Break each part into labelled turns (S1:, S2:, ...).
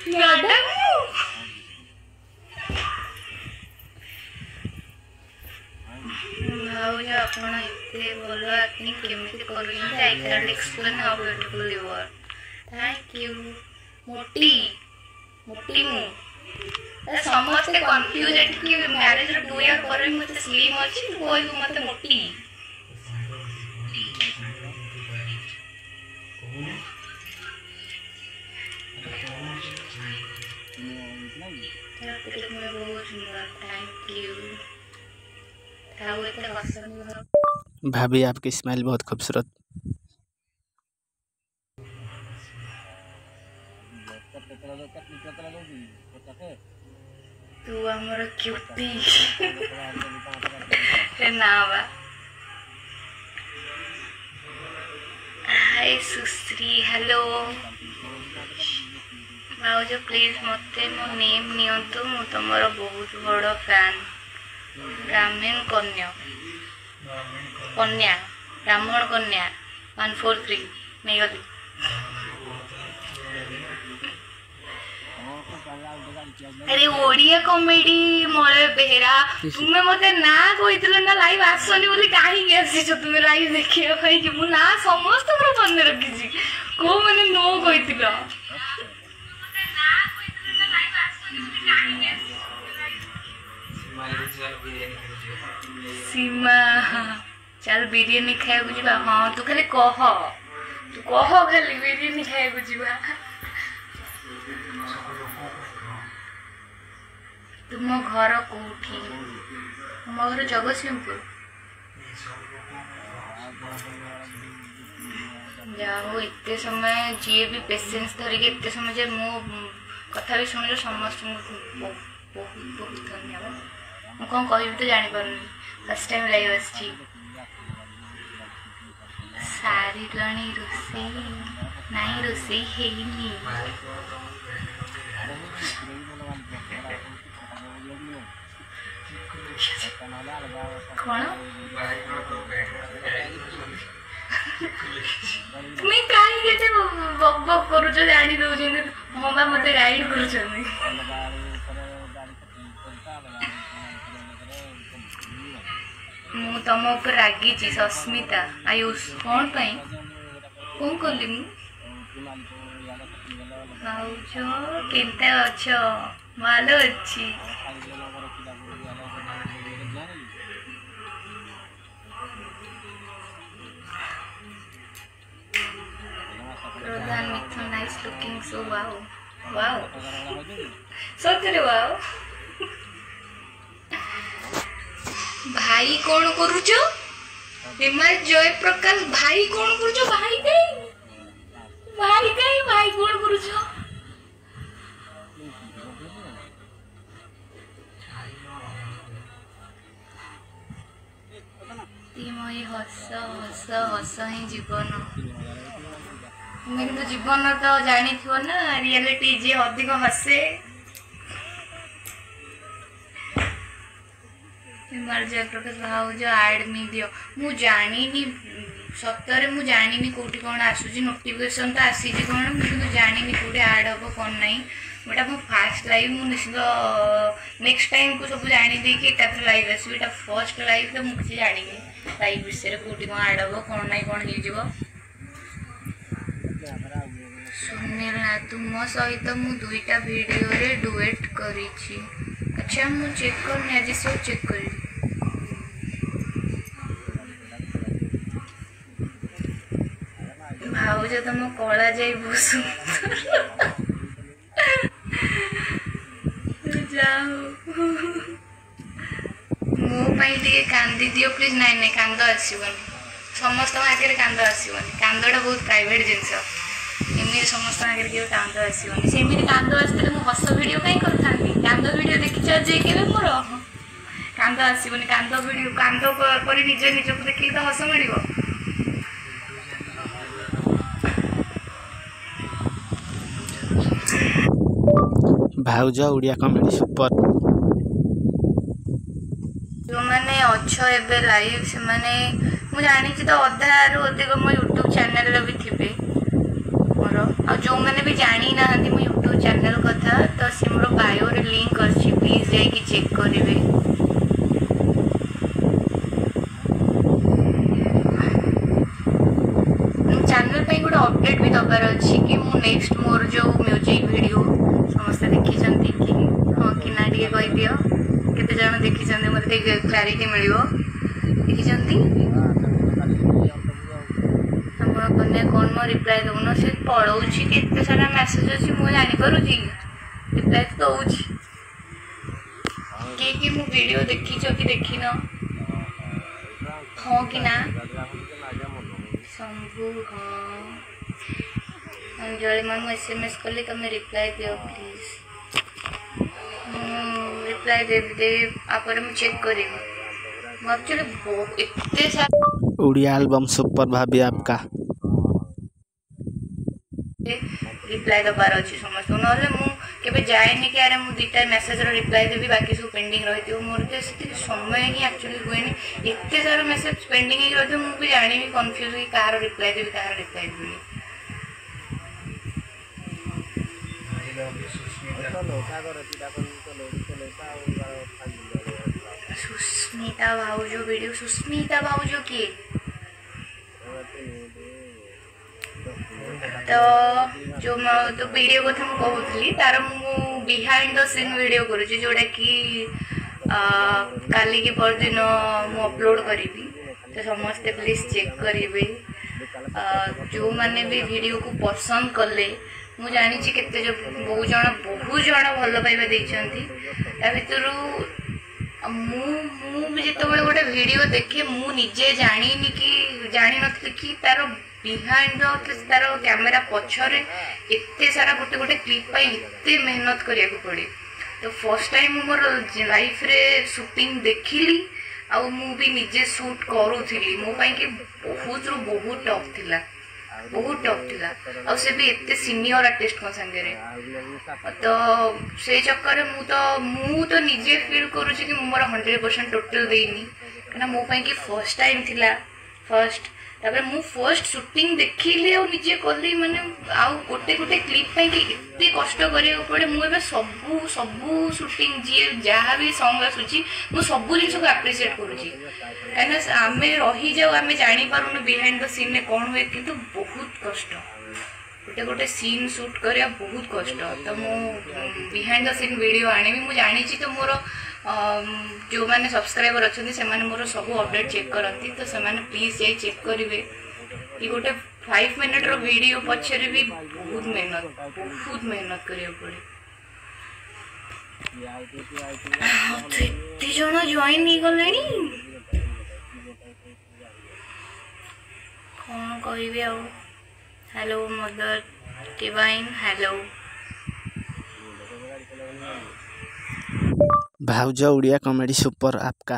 S1: Madam भाऊज आपण इतने भल एक्टिंग केमिति करूछन I can explain how beautiful you are thank you मोटी मोटी मु समस्त कंफ्यूजन कि मैरिज रो 2 इयर पर मते स्लिम अछि कोई मते मोटी
S2: भाभी आपकी स्माइल बहुत खूबसूरत।
S1: तू हमर क्यूटी ना बा हाय सुश्री हेलो भाउज प्लीज मते मो नेम नियंतु मु तमरो बहुत बड़ फैन ब्राह्मण कन्या कन्या ब्राह्मण कन्या 143 मेगली अरे ओडिया कॉमेडी मोरे बेहरा तुमे मते ना कहितलो ना लाइव आसोनी बोली काहे के आसी छ तुमे लाइव देखिया भाई कि मु ना समस्त पर बंद रखी छी को माने नो कहितलो मते ना कहितलो ना लाइव आसोनी बोली काहे के आसी सीमा चल बिरयानी खाए बुझबा हां तू खाली कह खाली बिरयानी खाए बुझबा तुम घर कोठी तुम घर जगतसिंहपुर जाओ एते समय जी भी पेशेंस धरिक एते समय जे मो कथा भी सुन समस्त बहुत बहुत धन्यवाद मु कौन कह तो जानी पारनी फर्स्ट टाइम लाइव आसी सारी लणी रोसे नहीं रोसे हेनी कौन तुम्हें काहे केते बक बक करूछ जानी दउछन मम्मा मते गाइड करूछन मु तम ऊपर रागी छी सस्मिता आयुष कौन पई कौन करली मु भाउज केनते अछ मालो अछि Rodhan Mithun nice looking so wow so तेरे wow भाई कौन करूचो हिमाल जय प्रकाश भाई कौन करूचो भाई कौन करूचो तिमय हस हस हस ही जीवन तुम्हें किंतु जीवन तो जानी थो ना रियलिटी जे अधिक हसे जयप्रकाश भाउज आड मी दियो मु जानी सतरे मु जानी कोठी कौन आसुची नोटिफिकेशन तो आसी कौन मुझे जानी कोठी आड हम कौन ना बेटा मो फास्ट लाइव मु निश्चित नेक्स्ट टाइम को सब जानी देकी लाइव आसो फर्स्ट लाइव तो मुझे जानी लाइव विषय कोठी कौन आड हम कौन ना कौन हो सुनील ना तुम सहित मु 2टा वीडियो रे डुएट करी छी अच्छा मु चेक करनी आज सब चेक करी भाउज तुम कला जाई बहुत जाओ मो पाई टिके कांदी दियो प्लीज नाइ नाइ कांद आसीबनी समस्त आगे कांद आसीबनी कांदटा बहुत प्राइवेट जिनस एमती समस्त आगे के कांद आसबनी सेमती कांद आसते मुझे हस भिड कहीं करी कांद भिड देखी जे के मोर कांद आसबनी कांद भिड कांद कर निज निजक देखिए तो हस मिल
S2: भाउज उड़िया कमेडी सुपर
S1: जो मैंने अच्छो एबे लाइव से माने मु जानी तो अधारू अधिक मो यूट्यूब चैनल भी थे मोर आ जो मैंने भी जानी ना मो यूट्यूब चैनल कथा तो सी मोर बायो रे लिंक अच्छी प्लीज जाइए चेक करेंगे। चैनल पे गोटे अपडेट भी दबार अच्छी कि मु नेक्स्ट मोर जो म्यूजिक वीडियो समस्त देखी कि हाँ कि ना टे कह दियो केते जन देखी मत क्लारिटी मिल देखी कन्या कौन मो रिप्लाई दौन से पढ़ाऊँगी केते सारा मेसेज अच्छी मुझे जानीपार रिप्लाई तो दौर कि मो वीडियो देखी कि देखी न हाँ कि ना शंभु हाँ अंजलि मैम SMS कली तुम रिप्लाई दियो प्लीज रिप्लाई दे आप चेक करी एक्चुअली इतने सारे
S2: उड़िया एल्बम सुपर भाभी आपका
S1: रिप्लाई दबार अच्छी समस्त ना मुझे जाएनि कि अरे मुझे दुटा मेसेज रिप्लाई देवी बाकी सब पेंडिंग रही मोर तो समय ही एक्चुअली हुए एत सारा मेसेज पेंडिंग रही मुझे जानी कन्फ्यूज कि कहार रिप्लाई देवी कहार रिप्लाई देवी सुस्मिता भाउजो वीडियो सुस्मिता भाउजो किए तो जो तो वीडियो कथा मुझे कहूली तार मु बिहाइंड द सीन वीडियो करुँच जोटा कि काली की परदिन मु अपलोड करी तो समस्ते प्लीज चेक करेंगे जो मैंने भी वीडियो को पसंद कले मु जानी केते जो बहुत जन भल पाइबा देइछंती ता भितरु जिते गोटे वीडियो देखे मु निजे जानी कि तार बिहाइंड तार कैमेरा पछरे एते सारा गोटे गोटे क्लिप पाई एते मेहनत करिया को पड़े तो फर्स्ट टाइम मोर लाइफ रे शूटिंग देखिली आ मु भी निजे शूट करूथी मो पाई कि बहुत टफ थिला आ से भी एते सीनियर आर्टिस्ट को संगे रे तो से चक्कर मु तो निजे फील करूची कि मोर 100% टोटल देनी कना मो पाई कि फर्स्ट टाइम थिला फर्स्ट तापर मु फर्स्ट शूटिंग देखिले और निजे कली माने आ गोटे गोटे क्लिप पाई कि एते कष्ट करिया पड़े मु एबे सबु शूटिंग जी जहाँ भी सॉन्ग आसुची मु सबु जिंस को एप्रिशिएट करूची काना आमे रही जाऊ आमे जानी पारुनु बिहाइंड द सीन ने कोन हुए किंतु बहुत कष्ट गोटे गोटे सीन शूट करिया बहुत कष्ट तो मु बिहाइंड द सीन वीडियो आनी मु जानी तो मोर जो मैंने सब्सक्राइबर अच्छा से मोर सब अपडेट चेक करती तो से प्लीज जाई चेक करेंगे कि गोटे 5 मिनट रो वीडियो पछरे भी बहुत मेहनत करिया पड़े एते जन जॉइन नहीं गले कौन कहबी आ हेलो मदर डिवाइन हेलो
S2: भाउजा उड़िया कॉमेडी सुपर आपका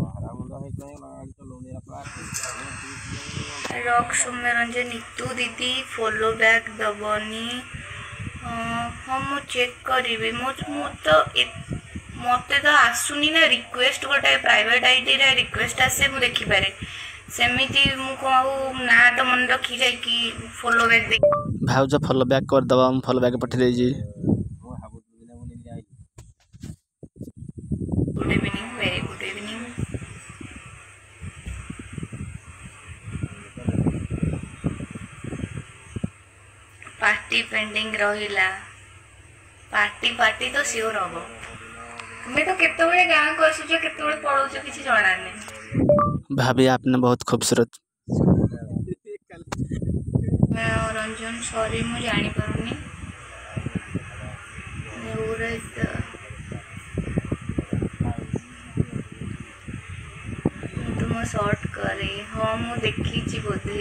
S1: रॉक सौम्यरंजन नीतू दीदी फॉलो बैक दबनी हाँ मु चेक करी तो मत तो आसुनी ना रिक्वेस्ट गोटे प्राइवेट आईडी रे रिक्वेस्ट आसे मु देखि पारे सेमिति मु कहू ना तो मन रखी जाए कि फॉलो बैक दे
S2: भाउजा फॉलो बैक कर दबा हम फॉलो बैक पठे दे जी
S1: good evening very good evening party pending रहिला पार्टी तो सियोर हम तुम्हें तो केतबेले गाँ को आसुच केतबेले पळौछ किछि जणा नै
S2: भाभी आपने बहुत खूबसूरत
S1: रंजन सॉरी मु जानी पारुनी तुम शॉर्ट करे हाँ मु देखी बोधे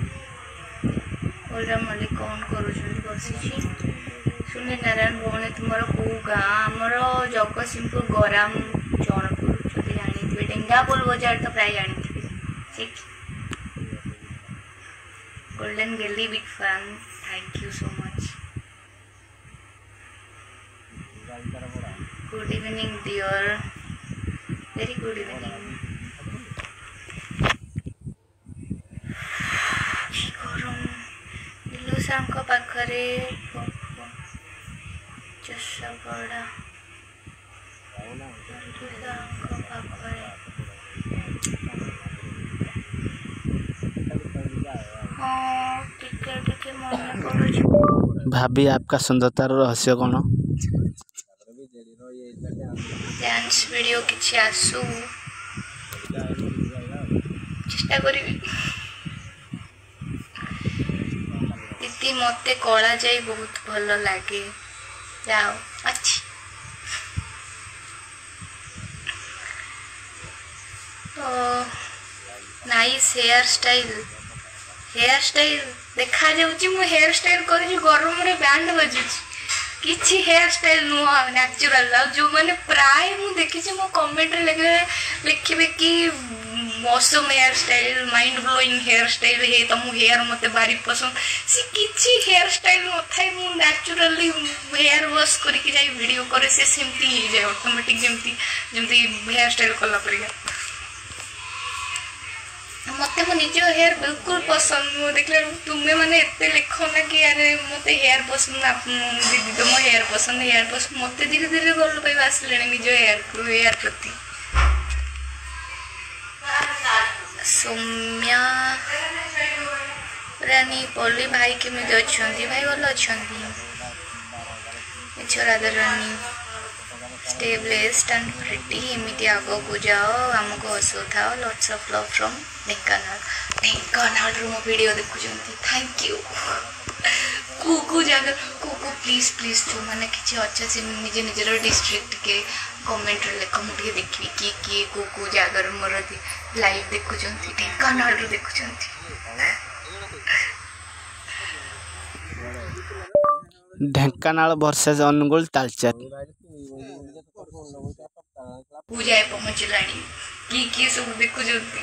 S1: ओला मालिक कौन करुछन बसी सुनील नारायण भौणी तुम कौ गाँ आमर जगतसिंहपुर गराम जौनपुर जब जानी डेंगापोल बजार तो प्राय जानी ठीक गोल्डन गेली big fan thank you so much good evening dear very good evening गरम दिलुसा पाखरे ଚଷପଡ଼ା ପାଖରେ हाँ टिके टिके मन पड़ुछ।
S2: भाभी आपका सुंदरतार रहस्य कौन?
S1: डांस वीडियो किछि आसु चेष्टा करी। दीदी मते कला जाई बहुत भल लगे। जाओ अच्छी तो नाइस हेयर स्टाइल देखा जाउची मु हेयर स्टाइल करी गरम रे बैंड बजुची किछि हेयर स्टाइल नुह नेचुरल जो माने प्राय मु देखि छी मो कमेंट रे लिखिबे कि मौसम hair style mind blowing hair style हे तम हेयर मते भारी पसंद सी किछि हेयर स्टाइल न थाई मु नेचुरली हेयर वॉश करके जाई वीडियो करे से सिम्पली ही जाय ऑटोमेटिक जेमती हेयर स्टाइल कला परिया मते मो निज हेयर बिल्कुल पसंद मो देखले तुमे माने एते लिखो ना कि अरे मते हेयर पसंद दीदी तो मो हेयर पसंद मते धीरे धीरे भल पाइबा आसले निज हेयर प्रति। सौम्या रानी पल्ली भाई केमिति अछंती भाई भल अछंती Radha Rani stay blessed and pretty एमिति आगो को जाओ हमको हसुथाओ lots of love from Dhenkanal रो वीडियो देखुचंती थैंक यू को जगह को प्लीज जो माने किछि अच्छा से निजे निजर डिस्ट्रिक्ट के कमेंट रे लेख मुठे देखबी कि को जगह मोर लाइव देखुचंती ढेंकानाल रो देखुचंती।
S2: ढेंकानाल वर्सेस अनुगुल तालचेर
S1: पूजा पहुँचलानी कि सब देखुचंती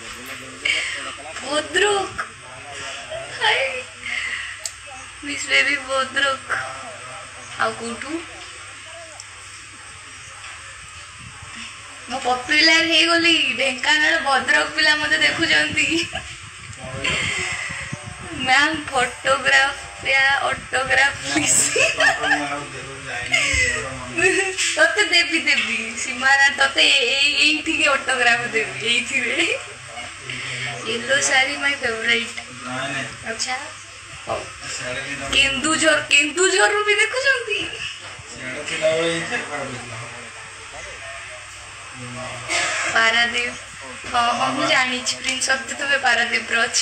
S1: Bhadrak hi miss baby Bhadrak आ कोठू मो पॉपुलर हे गली ढेंकानाल भद्रक पिला मते देखुचंती मैम फोटोग्राफ या ऑटोग्राफ प्लीज तते देवी सीमाना तते एठी के ऑटोग्राफ देवी एठी रे येलो साड़ी माय फेवरेट। अच्छा केन्दुझर रू भी देखुचंती पारादीप हाँ मुझे जानी प्रिंस सत्य तुम्हें पारादीप रछ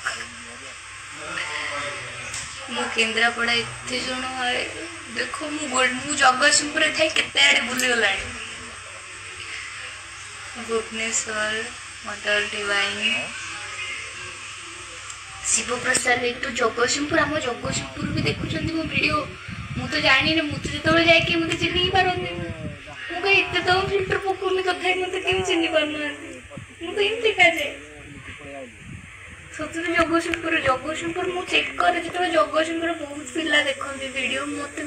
S1: मु केन्द्रापड़ा एते जन देखो मु जगतसिंहपुर थे केते आड़े बुली गलानी भुवनेश्वर मदर डिवाइन शिव प्रसाद तो जगतसिंहपुर आम जगतसिंहपुर भी देखुं मो वीडियो मु तो जानी मु तो जो जाकि मत चिन्ह पारनी मुझे एत तो फिल्टर पकौनी तथा मत कि चिन्ह पारना मुझे एमती जाए सतरे जगतसिंहपुर मुझे चेक करे जो जगतसिंहपुर बहुत पिला देखते वीडियो मत